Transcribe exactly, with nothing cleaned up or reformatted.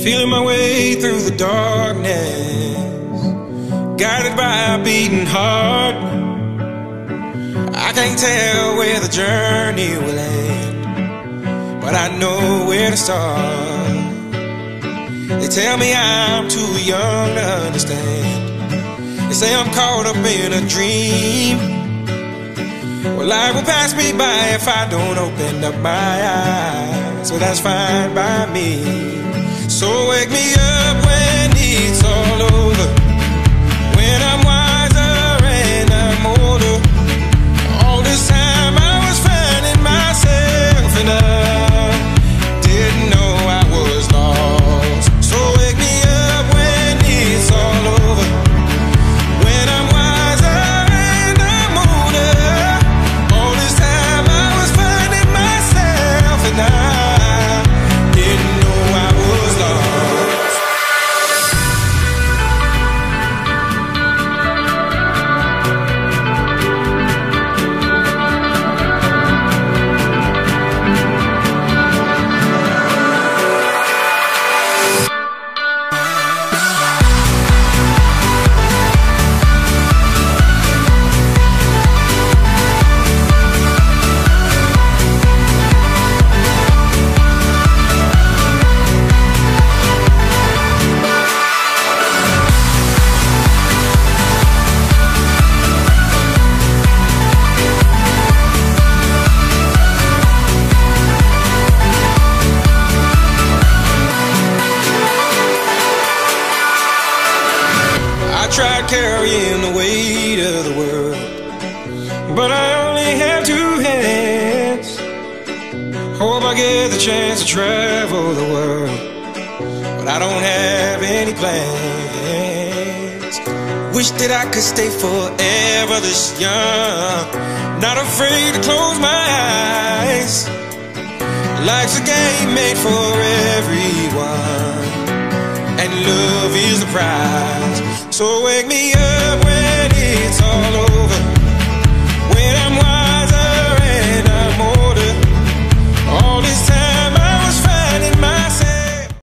Feeling my way through the darkness, guided by a beating heart. I can't tell where the journey will end, but I know where to start. They tell me I'm too young to understand. They say I'm caught up in a dream. Well, life will pass me by if I don't open up my eyes, so that's fine by me. So wake me up when it's all over, when I'm wiser and I'm older. All this time I was finding myself and I didn't know I was lost. So wake me up when it's all over, when I'm wiser and I'm older. All this time I was finding myself and I didn't know I was lost. I tried carrying the weight of the world, but I only have two hands. Hope I get the chance to travel the world, but I don't have any plans. Wish that I could stay forever this young, not afraid to close my eyes. Life's a game made for everyone, and love is the prize. So wake me up when